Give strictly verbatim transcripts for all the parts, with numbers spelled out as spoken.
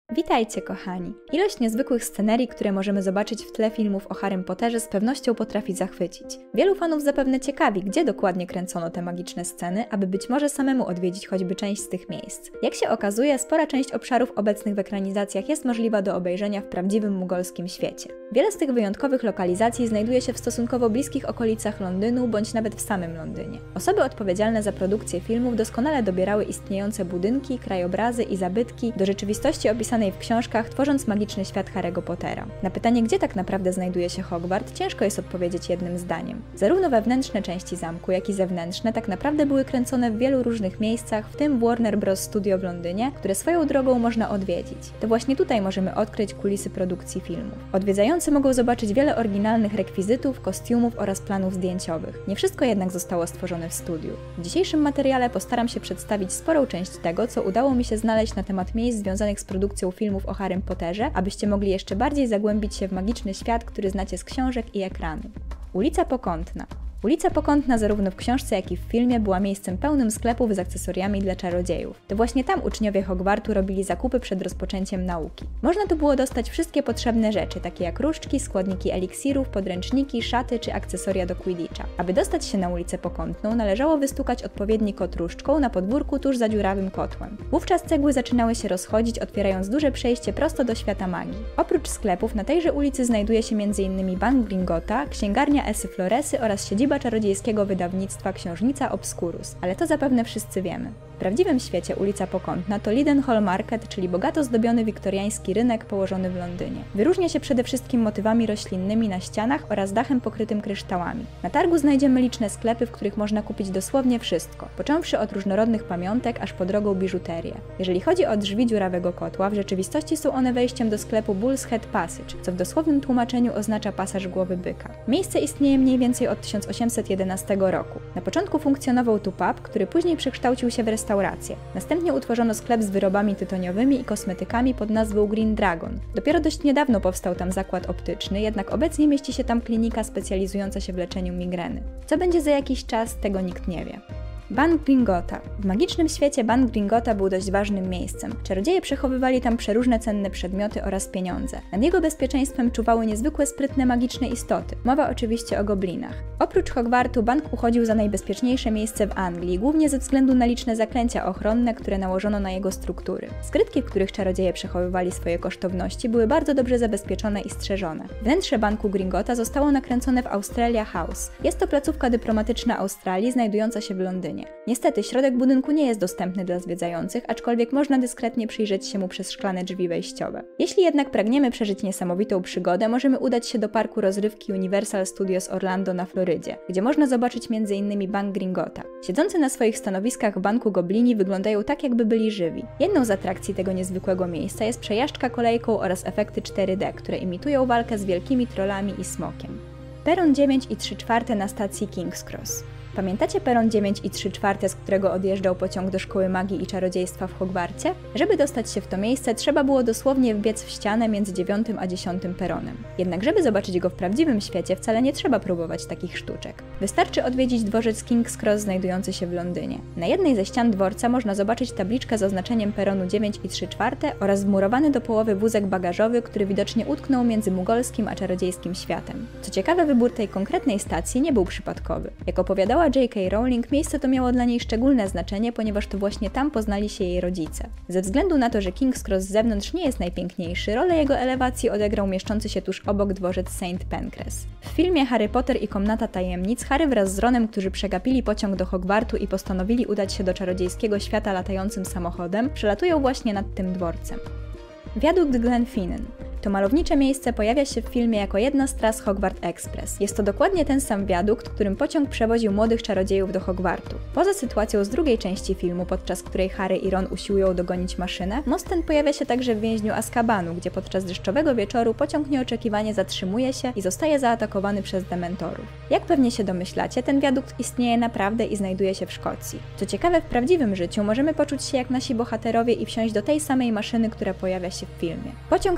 Witajcie kochani! Ilość niezwykłych scenerii, które możemy zobaczyć w tle filmów o Harrym Potterze z pewnością potrafi zachwycić. Wielu fanów zapewne ciekawi, gdzie dokładnie kręcono te magiczne sceny, aby być może samemu odwiedzić choćby część z tych miejsc. Jak się okazuje, spora część obszarów obecnych w ekranizacjach jest możliwa do obejrzenia w prawdziwym mugolskim świecie. Wiele z tych wyjątkowych lokalizacji znajduje się w stosunkowo bliskich okolicach Londynu bądź nawet w samym Londynie. Osoby odpowiedzialne za produkcję filmów doskonale dobierały istniejące budynki, krajobrazy i zabytki do rzeczywistości opisanej w książkach, tworząc magiczny świat Harry'ego Pottera. Na pytanie, gdzie tak naprawdę znajduje się Hogwart, ciężko jest odpowiedzieć jednym zdaniem. Zarówno wewnętrzne części zamku, jak i zewnętrzne tak naprawdę były kręcone w wielu różnych miejscach, w tym w Warner Bros. Studio w Londynie, które swoją drogą można odwiedzić. To właśnie tutaj możemy odkryć kulisy produkcji filmów. Odwiedzający mogą zobaczyć wiele oryginalnych rekwizytów, kostiumów oraz planów zdjęciowych. Nie wszystko jednak zostało stworzone w studiu. W dzisiejszym materiale postaram się przedstawić sporą część tego, co udało mi się znaleźć na temat miejsc związanych z produkcją filmów o Harrym Potterze, abyście mogli jeszcze bardziej zagłębić się w magiczny świat, który znacie z książek i ekranu. Ulica Pokątna. Ulica Pokątna zarówno w książce, jak i w filmie była miejscem pełnym sklepów z akcesoriami dla czarodziejów. To właśnie tam uczniowie Hogwartu robili zakupy przed rozpoczęciem nauki. Można tu było dostać wszystkie potrzebne rzeczy, takie jak różdżki, składniki eliksirów, podręczniki, szaty czy akcesoria do Quidditcha. Aby dostać się na ulicę Pokątną, należało wystukać odpowiedni kod różdżką na podwórku tuż za dziurawym kotłem. Wówczas cegły zaczynały się rozchodzić, otwierając duże przejście prosto do świata magii. Oprócz sklepów na tejże ulicy znajduje się między innymi Bank Gringotta, księgarnia Esy Floresy oraz siedziba czarodziejskiego wydawnictwa Książnica Obscurus, ale to zapewne wszyscy wiemy. W prawdziwym świecie ulica Pokątna to Leadenhall Market, czyli bogato zdobiony wiktoriański rynek położony w Londynie. Wyróżnia się przede wszystkim motywami roślinnymi na ścianach oraz dachem pokrytym kryształami. Na targu znajdziemy liczne sklepy, w których można kupić dosłownie wszystko, począwszy od różnorodnych pamiątek aż po drogą biżuterię. Jeżeli chodzi o drzwi dziurawego kotła, w rzeczywistości są one wejściem do sklepu Bull's Head Passage, co w dosłownym tłumaczeniu oznacza pasaż głowy byka. Miejsce istnieje mniej więcej od tysiąc osiemset jedenastego roku. Na początku funkcjonował tu pub, który później przekształcił się w restaurację. Następnie utworzono sklep z wyrobami tytoniowymi i kosmetykami pod nazwą Green Dragon. Dopiero dość niedawno powstał tam zakład optyczny, jednak obecnie mieści się tam klinika specjalizująca się w leczeniu migreny. Co będzie za jakiś czas, tego nikt nie wie. Bank Gringotta. W magicznym świecie Bank Gringotta był dość ważnym miejscem. Czarodzieje przechowywali tam przeróżne cenne przedmioty oraz pieniądze. Nad jego bezpieczeństwem czuwały niezwykłe sprytne magiczne istoty. Mowa oczywiście o goblinach. Oprócz Hogwartu bank uchodził za najbezpieczniejsze miejsce w Anglii, głównie ze względu na liczne zaklęcia ochronne, które nałożono na jego struktury. Skrytki, w których czarodzieje przechowywali swoje kosztowności, były bardzo dobrze zabezpieczone i strzeżone. Wnętrze Banku Gringotta zostało nakręcone w Australia House. Jest to placówka dyplomatyczna Australii, znajdująca się w Londynie. Niestety, środek budynku nie jest dostępny dla zwiedzających, aczkolwiek można dyskretnie przyjrzeć się mu przez szklane drzwi wejściowe. Jeśli jednak pragniemy przeżyć niesamowitą przygodę, możemy udać się do parku rozrywki Universal Studios Orlando na Florydzie, gdzie można zobaczyć między innymi Bank Gringotta. Siedzący na swoich stanowiskach w banku goblini wyglądają tak, jakby byli żywi. Jedną z atrakcji tego niezwykłego miejsca jest przejażdżka kolejką oraz efekty cztery D, które imitują walkę z wielkimi trollami i smokiem. Peron dziewięć i trzy czwarte na stacji King's Cross. Pamiętacie peron dziewięć i trzy czwarte, z którego odjeżdżał pociąg do Szkoły Magii i Czarodziejstwa w Hogwarcie? Żeby dostać się w to miejsce, trzeba było dosłownie wbiec w ścianę między dziewiątym a dziesiątym peronem. Jednak żeby zobaczyć go w prawdziwym świecie, wcale nie trzeba próbować takich sztuczek. Wystarczy odwiedzić dworzec King's Cross znajdujący się w Londynie. Na jednej ze ścian dworca można zobaczyć tabliczkę z oznaczeniem peronu dziewięć i trzy czwarte oraz wmurowany do połowy wózek bagażowy, który widocznie utknął między mugolskim a czarodziejskim światem. Co ciekawe, wybór tej konkretnej stacji nie był przypadkowy. Jak opowiadała J K Rowling, miejsce to miało dla niej szczególne znaczenie, ponieważ to właśnie tam poznali się jej rodzice. Ze względu na to, że King's Cross z zewnątrz nie jest najpiękniejszy, rolę jego elewacji odegrał mieszczący się tuż obok dworzec Saint Pancras. W filmie Harry Potter i Komnata Tajemnic Harry wraz z Ronem, którzy przegapili pociąg do Hogwartu i postanowili udać się do czarodziejskiego świata latającym samochodem, przelatują właśnie nad tym dworcem. Wiadukt Glenfinnan. To malownicze miejsce pojawia się w filmie jako jedna z tras Hogwarts Express. Jest to dokładnie ten sam wiadukt, którym pociąg przewoził młodych czarodziejów do Hogwartu. Poza sytuacją z drugiej części filmu, podczas której Harry i Ron usiłują dogonić maszynę, most ten pojawia się także w więźniu Azkabanu, gdzie podczas deszczowego wieczoru pociąg nieoczekiwanie zatrzymuje się i zostaje zaatakowany przez dementorów. Jak pewnie się domyślacie, ten wiadukt istnieje naprawdę i znajduje się w Szkocji. Co ciekawe, w prawdziwym życiu możemy poczuć się jak nasi bohaterowie i wsiąść do tej samej maszyny, która pojawia się w filmie. Pociąg ten nosi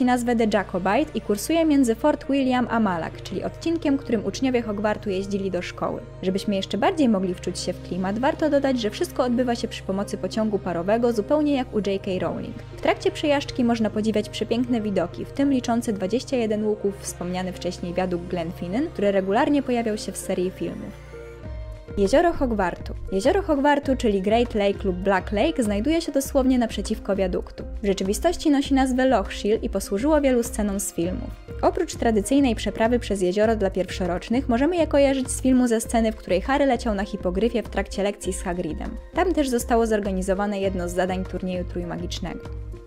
nazwę The Jacobite i kursuje między Fort William a Malak, czyli odcinkiem, którym uczniowie Hogwartu jeździli do szkoły. Żebyśmy jeszcze bardziej mogli wczuć się w klimat, warto dodać, że wszystko odbywa się przy pomocy pociągu parowego, zupełnie jak u J K Rowling. W trakcie przejażdżki można podziwiać przepiękne widoki, w tym liczący dwadzieścia jeden łuków wspomniany wcześniej wiadukt Glenfinnan, który regularnie pojawiał się w serii filmów. Jezioro Hogwartu. Jezioro Hogwartu, czyli Great Lake lub Black Lake, znajduje się dosłownie naprzeciwko wiaduktu. W rzeczywistości nosi nazwę Loch Shiel i posłużyło wielu scenom z filmów. Oprócz tradycyjnej przeprawy przez jezioro dla pierwszorocznych, możemy je kojarzyć z filmu ze sceny, w której Harry leciał na hipogryfie w trakcie lekcji z Hagridem. Tam też zostało zorganizowane jedno z zadań turnieju trójmagicznego.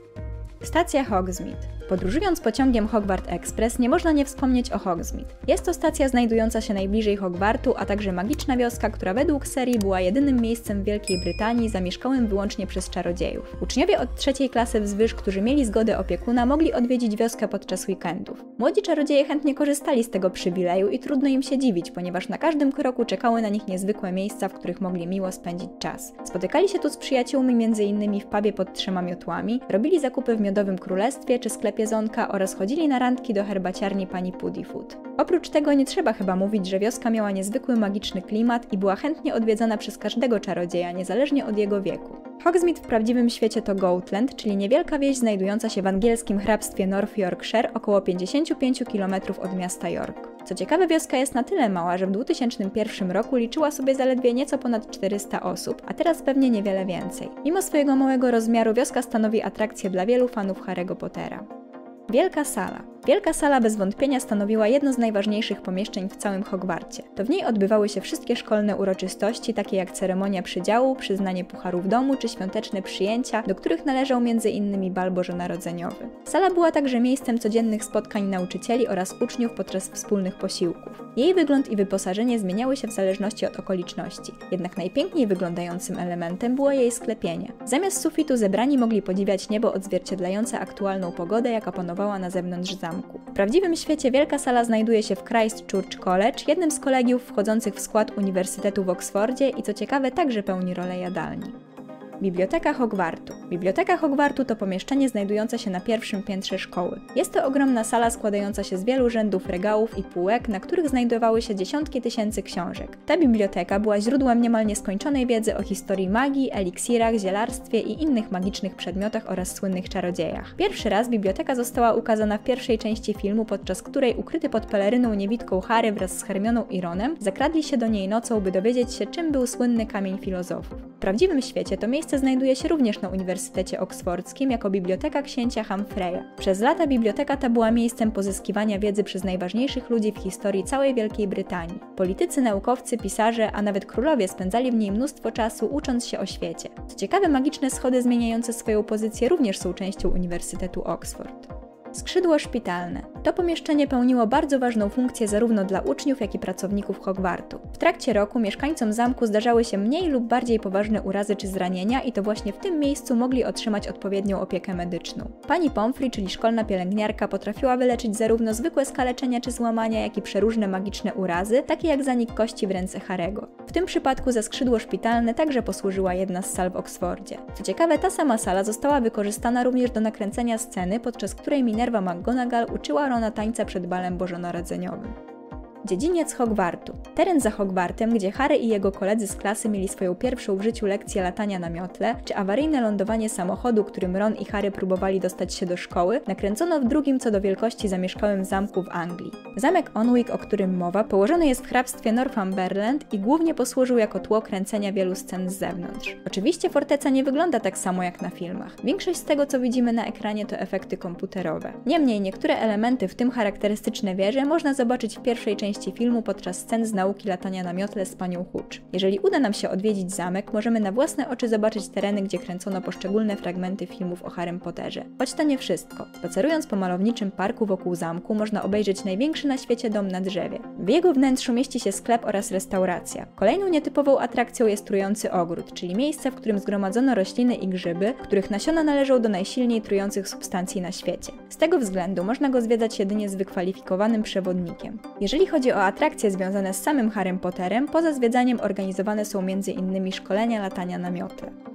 Stacja Hogsmeade. Podróżując pociągiem Hogwarts Express nie można nie wspomnieć o Hogsmeade. Jest to stacja znajdująca się najbliżej Hogwartu, a także magiczna wioska, która według serii była jedynym miejscem w Wielkiej Brytanii zamieszkałym wyłącznie przez czarodziejów. Uczniowie od trzeciej klasy wzwyż, którzy mieli zgodę opiekuna, mogli odwiedzić wioskę podczas weekendów. Młodzi czarodzieje chętnie korzystali z tego przywileju i trudno im się dziwić, ponieważ na każdym kroku czekały na nich niezwykłe miejsca, w których mogli miło spędzić czas. Spotykali się tu z przyjaciółmi między innymi w pubie pod trzema miotłami, robili zakupy w Miodowym Królestwie czy sklepie Zonka oraz chodzili na randki do herbaciarni pani Puddifoot. Oprócz tego nie trzeba chyba mówić, że wioska miała niezwykły magiczny klimat i była chętnie odwiedzana przez każdego czarodzieja, niezależnie od jego wieku. Hogsmeade w prawdziwym świecie to Goatland, czyli niewielka wieś znajdująca się w angielskim hrabstwie North Yorkshire, około pięćdziesiąt pięć kilometrów od miasta York. Co ciekawe, wioska jest na tyle mała, że w dwa tysiące pierwszym roku liczyła sobie zaledwie nieco ponad czterysta osób, a teraz pewnie niewiele więcej. Mimo swojego małego rozmiaru wioska stanowi atrakcję dla wielu fanów Harry'ego Pottera. Wielka sala. Wielka sala bez wątpienia stanowiła jedno z najważniejszych pomieszczeń w całym Hogwarcie. To w niej odbywały się wszystkie szkolne uroczystości, takie jak ceremonia przydziału, przyznanie pucharów domu czy świąteczne przyjęcia, do których należał między innymi bal bożonarodzeniowy. Sala była także miejscem codziennych spotkań nauczycieli oraz uczniów podczas wspólnych posiłków. Jej wygląd i wyposażenie zmieniały się w zależności od okoliczności, jednak najpiękniej wyglądającym elementem było jej sklepienie. Zamiast sufitu zebrani mogli podziwiać niebo odzwierciedlające aktualną pogodę, jaka panowała na zewnątrz zamku. W prawdziwym świecie wielka sala znajduje się w Christ Church College, jednym z kolegiów wchodzących w skład Uniwersytetu w Oksfordzie i co ciekawe także pełni rolę jadalni. Biblioteka Hogwartu. Biblioteka Hogwartu to pomieszczenie znajdujące się na pierwszym piętrze szkoły. Jest to ogromna sala składająca się z wielu rzędów regałów i półek, na których znajdowały się dziesiątki tysięcy książek. Ta biblioteka była źródłem niemal nieskończonej wiedzy o historii magii, eliksirach, zielarstwie i innych magicznych przedmiotach oraz słynnych czarodziejach. Pierwszy raz biblioteka została ukazana w pierwszej części filmu, podczas której ukryty pod peleryną niewidką Harry wraz z Hermioną i Ronem zakradli się do niej nocą, by dowiedzieć się, czym był słynny Kamień Filozofów. W prawdziwym świecie to miejsce znajduje się również na Uniwersytecie Oksfordzkim jako Biblioteka Księcia Humphrey'a. Przez lata biblioteka ta była miejscem pozyskiwania wiedzy przez najważniejszych ludzi w historii całej Wielkiej Brytanii. Politycy, naukowcy, pisarze, a nawet królowie spędzali w niej mnóstwo czasu ucząc się o świecie. Co ciekawe, magiczne schody zmieniające swoją pozycję również są częścią Uniwersytetu Oxford. Skrzydło szpitalne. To pomieszczenie pełniło bardzo ważną funkcję zarówno dla uczniów, jak i pracowników Hogwartu. W trakcie roku mieszkańcom zamku zdarzały się mniej lub bardziej poważne urazy czy zranienia i to właśnie w tym miejscu mogli otrzymać odpowiednią opiekę medyczną. Pani Pomfrey, czyli szkolna pielęgniarka, potrafiła wyleczyć zarówno zwykłe skaleczenia czy złamania, jak i przeróżne magiczne urazy, takie jak zanik kości w ręce Harry'ego. W tym przypadku za skrzydło szpitalne także posłużyła jedna z sal w Oksfordzie. Co ciekawe, ta sama sala została wykorzystana również do nakręcenia sceny, podczas której Minerva McGonagall uczyła Rona tańca przed balem bożonarodzeniowym. Dziedziniec Hogwartu. Teren za Hogwartem, gdzie Harry i jego koledzy z klasy mieli swoją pierwszą w życiu lekcję latania na miotle, czy awaryjne lądowanie samochodu, którym Ron i Harry próbowali dostać się do szkoły, nakręcono w drugim co do wielkości zamieszkałym zamku w Anglii. Zamek Onwick, o którym mowa, położony jest w hrabstwie Northumberland i głównie posłużył jako tło kręcenia wielu scen z zewnątrz. Oczywiście forteca nie wygląda tak samo jak na filmach. Większość z tego, co widzimy na ekranie, to efekty komputerowe. Niemniej niektóre elementy, w tym charakterystyczne wieże, można zobaczyć w pierwszej części filmu podczas scen z nauki latania na miotle z panią Hooch. Jeżeli uda nam się odwiedzić zamek, możemy na własne oczy zobaczyć tereny, gdzie kręcono poszczególne fragmenty filmów o Harrym Potterze. Choć to nie wszystko. Spacerując po malowniczym parku wokół zamku, można obejrzeć największy na świecie dom na drzewie. W jego wnętrzu mieści się sklep oraz restauracja. Kolejną nietypową atrakcją jest trujący ogród, czyli miejsce, w którym zgromadzono rośliny i grzyby, których nasiona należą do najsilniej trujących substancji na świecie. Z tego względu można go zwiedzać jedynie z wykwalifikowanym przewodnikiem. Jeżeli chodzi o atrakcje związane z samym Harrym Potterem, poza zwiedzaniem organizowane są między innymi szkolenia latania na miotle.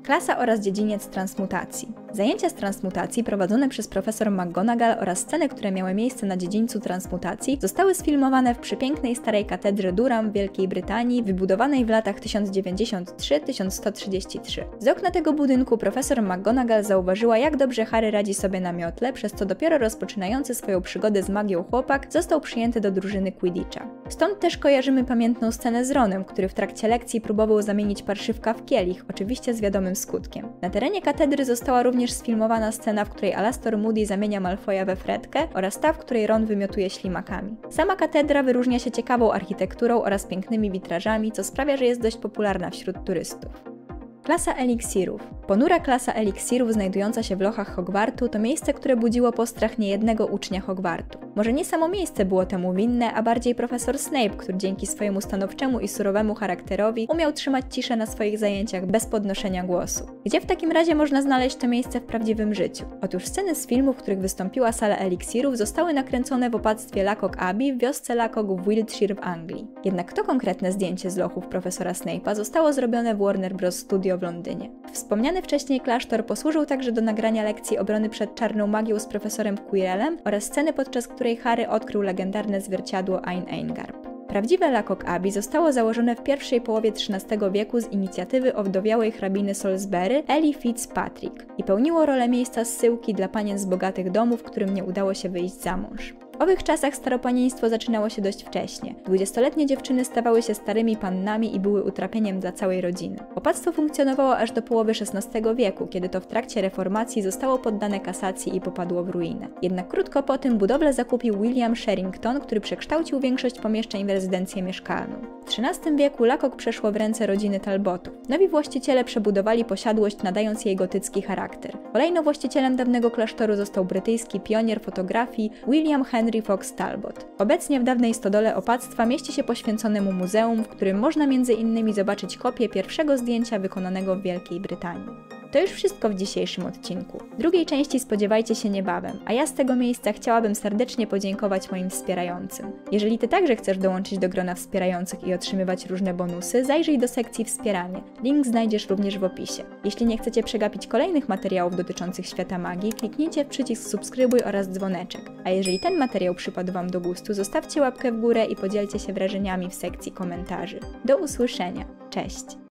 Klasa oraz dziedziniec transmutacji. Zajęcia z transmutacji prowadzone przez profesor McGonagall oraz sceny, które miały miejsce na dziedzińcu transmutacji, zostały sfilmowane w przepięknej starej katedrze Durham w Wielkiej Brytanii, wybudowanej w latach tysiąc dziewięćdziesiąt trzy do tysiąc sto trzydzieści trzy. Z okna tego budynku profesor McGonagall zauważyła, jak dobrze Harry radzi sobie na miotle, przez co dopiero rozpoczynający swoją przygodę z magią chłopak został przyjęty do drużyny Quidditcha. Stąd też kojarzymy pamiętną scenę z Ronem, który w trakcie lekcji próbował zamienić parszywka w kielich, oczywiście z wiadomym skutkiem. Na terenie katedry została również sfilmowana scena, w której Alastor Moody zamienia Malfoya we Fredkę, oraz ta, w której Ron wymiotuje ślimakami. Sama katedra wyróżnia się ciekawą architekturą oraz pięknymi witrażami, co sprawia, że jest dość popularna wśród turystów. Klasa eliksirów. Ponura klasa eliksirów znajdująca się w lochach Hogwartu to miejsce, które budziło postrach niejednego ucznia Hogwartu. Może nie samo miejsce było temu winne, a bardziej profesor Snape, który dzięki swojemu stanowczemu i surowemu charakterowi umiał trzymać ciszę na swoich zajęciach bez podnoszenia głosu. Gdzie w takim razie można znaleźć to miejsce w prawdziwym życiu? Otóż sceny z filmów, w których wystąpiła sala eliksirów, zostały nakręcone w opactwie Lacock Abbey w wiosce Lacock w Wiltshire w Anglii. Jednak to konkretne zdjęcie z lochów profesora Snape'a zostało zrobione w Warner Bros. Studio w Londynie. Wspomniany wcześniej klasztor posłużył także do nagrania lekcji obrony przed czarną magią z profesorem Quirrellem oraz sceny, podczas której Harry odkrył legendarne zwierciadło Ain Eingarb. Prawdziwe Lacock Abbey zostało założone w pierwszej połowie trzynastego wieku z inicjatywy owdowiałej hrabiny Salisbury, Ellie Fitzpatrick, i pełniło rolę miejsca zsyłki dla panien z bogatych domów, którym nie udało się wyjść za mąż. W owych czasach staropanieństwo zaczynało się dość wcześnie. Dwudziestoletnie dziewczyny stawały się starymi pannami i były utrapieniem dla całej rodziny. Opactwo funkcjonowało aż do połowy szesnastego wieku, kiedy to w trakcie reformacji zostało poddane kasacji i popadło w ruinę. Jednak krótko po tym budowlę zakupił William Sherrington, który przekształcił większość pomieszczeń w rezydencję mieszkalną. W trzynastym wieku Lacock przeszło w ręce rodziny Talbotów. Nowi właściciele przebudowali posiadłość, nadając jej gotycki charakter. Kolejno właścicielem dawnego klasztoru został brytyjski pionier fotografii William Henry Fox Talbot. Obecnie w dawnej stodole opactwa mieści się poświęcone mu muzeum, w którym można między innymi zobaczyć kopię pierwszego zdjęcia wykonanego w Wielkiej Brytanii. To już wszystko w dzisiejszym odcinku. Drugiej części spodziewajcie się niebawem, a ja z tego miejsca chciałabym serdecznie podziękować moim wspierającym. Jeżeli Ty także chcesz dołączyć do grona wspierających i otrzymywać różne bonusy, zajrzyj do sekcji Wspieranie. Link znajdziesz również w opisie. Jeśli nie chcecie przegapić kolejnych materiałów dotyczących świata magii, kliknijcie w przycisk subskrybuj oraz dzwoneczek. A jeżeli ten materiał przypadł Wam do gustu, zostawcie łapkę w górę i podzielcie się wrażeniami w sekcji komentarzy. Do usłyszenia. Cześć!